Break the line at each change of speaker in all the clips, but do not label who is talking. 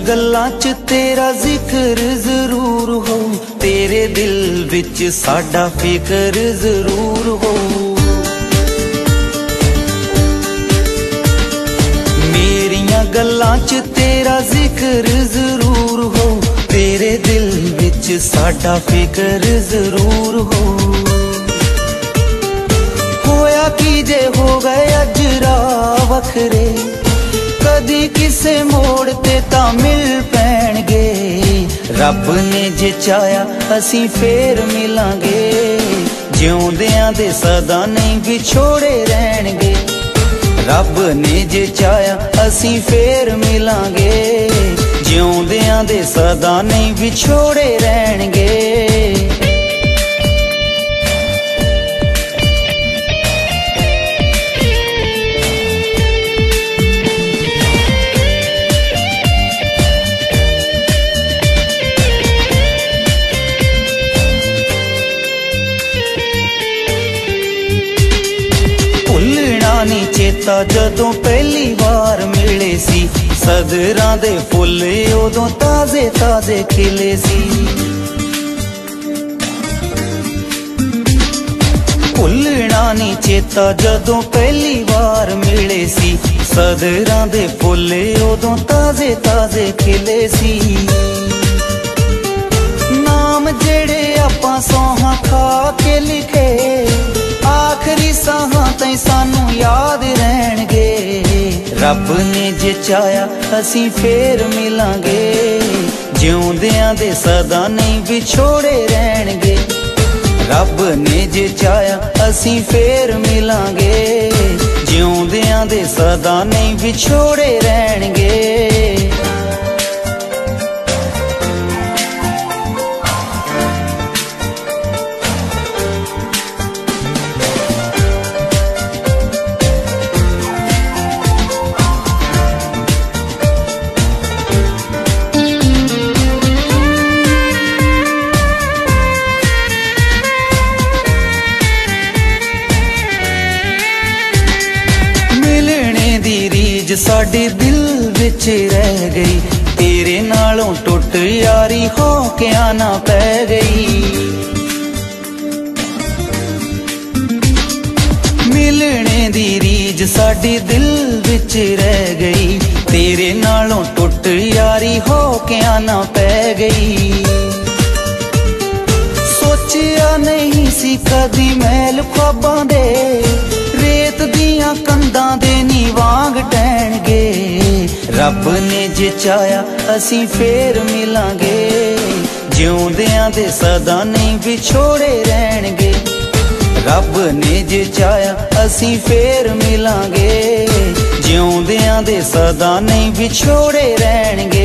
गल्लां च तेरा जिक्र जरूर हो, तेरे दिल विच साडा फिक्र जरूर हो। मेरियां गल्लां च तेरा जिक्र जरूर हो, तेरे दिल विच साडा फिक्र जरूर हो। होया की जे हो गए अज राह वखरे, कदी किसे मोड़ ते तां मिल पैणगे। रब ने जे चाया असीं फेर मिलांगे, जिउंदियां दे सदा नहीं विछोड़े रहणगे। रब ने जे चाया असीं फेर मिलांगे, जिउंदियां दे सदा नहीं विछोड़े रहणगे। नी चेता जदों पहली बार मिले सी, सदरां दे फुल उदों ताजे ताजे खिले सी। भुलना नी चेता जदों पहली बार मिले सी, सदरां दे फुल उदों ताजे ताजे खिले सी। नाम जेड़े आपां सौहां खा के लिखे, आखरी साहां ताईं सानू याद रहणगे। रब ने जे चाया असीं फेर मिलांगे, जिउंदियां दे सदा नहीं विछोड़े रहणगे। रब ने जे चाया असीं फेर मिलांगे, जिउंदियां दे सदा नहीं विछोड़े रहणगे। साडे दिल विच रह गई, तेरे नालों टुट यारी हो के आना पै गई। मिलने दी रीज साडे दिल विच रह गई, तेरे नालों टुट यारी हो के आना पै गई। सोचिया नहीं सी कदी मैल ख्वाबां दे, रेत दियां कंधां दे नी वांग टहणगे। रब ने जे चाया असीं फेर मिलांगे, जिउंदियां दे सदा नहीं विछोड़े रहणगे। रब ने जे चाया असीं फेर मिलांगे, जिउंदियां दे सदा नहीं विछोड़े रहणगे।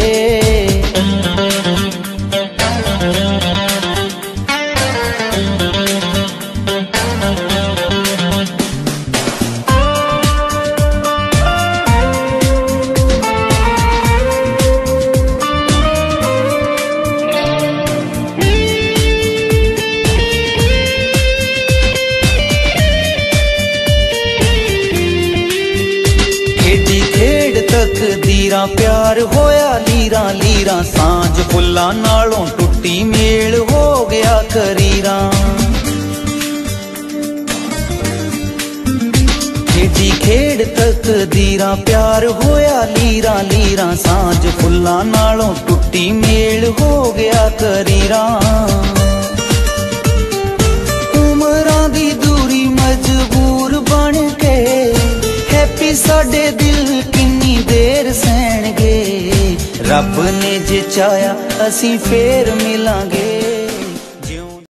तकदीरां प्यार होया लीरां लीरां, सांझ फुल्लां नालों टुटी मेल हो गया करीरां। खेडी खेड तकदीरां प्यार होया लीरां लीरां, सांझ फुल्लां नालों टुटी मेल हो गया करीरां। उमरां दी दूरी मजबूर बन के, हैप्पी साडे दिल किन्नी देर सहणगे। रब ने जे चाया असीं फेर मिलांगे।